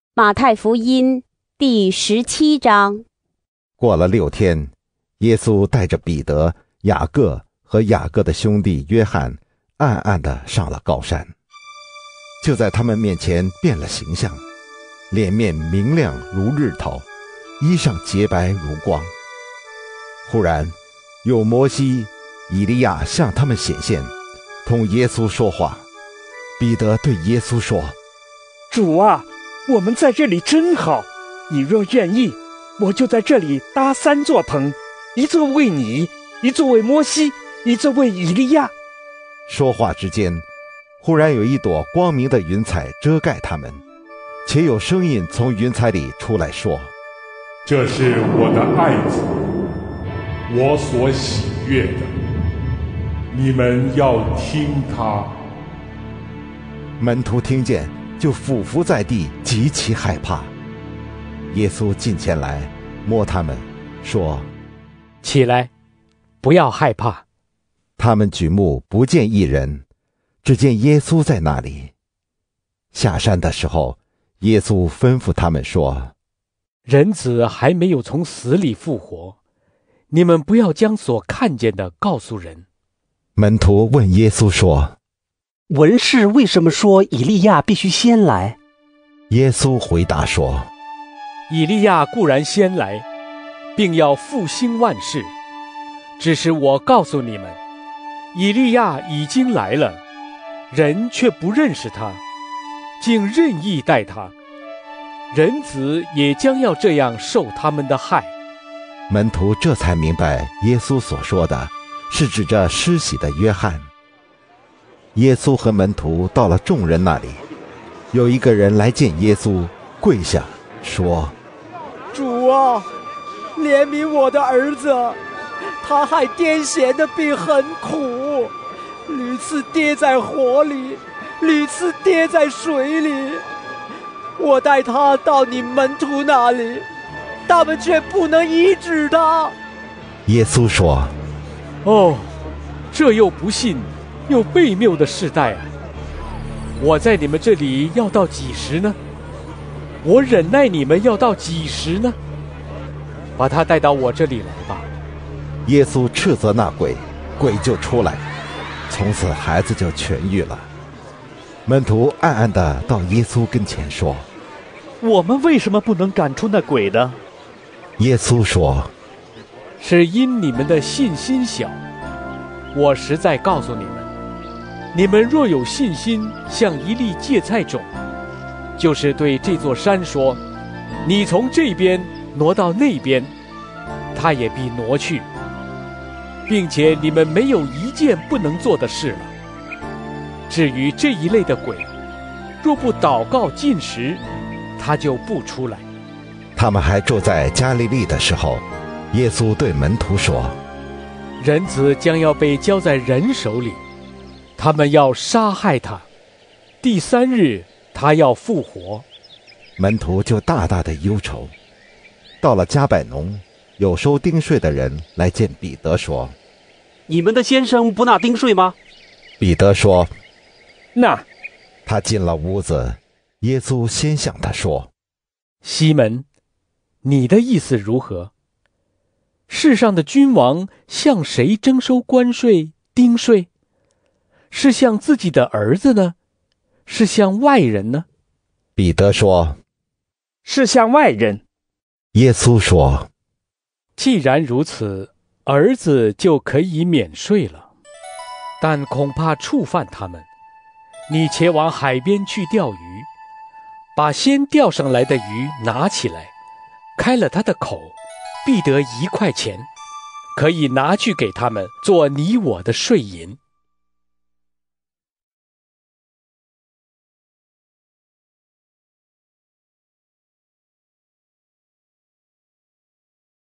马太福音第17章。 过了6天，耶稣带着彼得、雅各和雅各的兄弟约翰，暗暗地上了高山。就在他们面前变了形象，脸面明亮如日头，衣裳洁白如光。忽然有摩西、以利亚向他们显现，同耶稣说话。彼得对耶稣说： 主啊，我们在这里真好，你若愿意，我就在这里搭3座棚，一座为你，一座为摩西，一座为以利亚。 说话之间，忽然有一朵光明的云彩遮盖他们，且有声音从云彩里出来说： 这是我的爱子，我所喜悦的，你们要听他。 门徒听见，就俯伏在地，极其害怕。耶稣近前来，摸他们，说： 起来，不要害怕。 他们举目不见一人，只见耶稣在那里。下山的时候，耶稣吩咐他们说： 人子还没有从死里复活，你们不要将所看见的告诉人。 门徒问耶稣说： 文士为什么说以利亚必须先来？ 耶稣回答说： 以利亚固然先来，并要复兴万事，只是我告诉你们，以利亚已经来了，人却不认识他，竟任意待他，人子也将要这样受他们的害。 门徒这才明白耶稣所说的是指着施洗的约翰。耶稣和门徒到了众人那里，有一个人来见耶稣，跪下说： 主啊，怜悯我的儿子，他害癫痫的病很苦，屡次跌在火里，屡次跌在水里。我带他到你门徒那里，他们却不能医治他。 耶稣说： 哦，这又不信又悖谬的世代啊！我在你们这里要到几时呢？我忍耐你们要到几时呢？把他带到我这里来吧。 耶稣斥责那鬼，鬼就出来，从此孩子就痊愈了。门徒暗暗地到耶稣跟前说： 我们为什么不能赶出那鬼呢？ 耶稣说： 是因你们的信心小。我实在告诉你们，你们若有信心像一粒芥菜种，就是对这座山说，你从这边挪到那边，它也必挪去，并且你们没有一件不能做的事了。至于这一类的鬼，若不祷告禁食，他就不出来。 他们还住在加利利的时候，耶稣对门徒说： 人子将要被交在人手里，他们要杀害他，第3日他要复活。 门徒就大大的忧愁。到了加百农，有收丁税的人来见彼得说： 你们的先生不纳丁税吗？ 彼得说： 那。 他进了屋子，耶稣先向他说： 西门，你的意思如何？世上的君王向谁征收关税、丁税？是向自己的儿子呢，是向外人呢？ 彼得说： 是向外人。 耶稣说： 既然如此，儿子就可以免税了，但恐怕触犯他们。你且往海边去钓鱼，把先钓上来的鱼拿起来，开了它的口，必得1块钱，可以拿去给他们做你我的税银。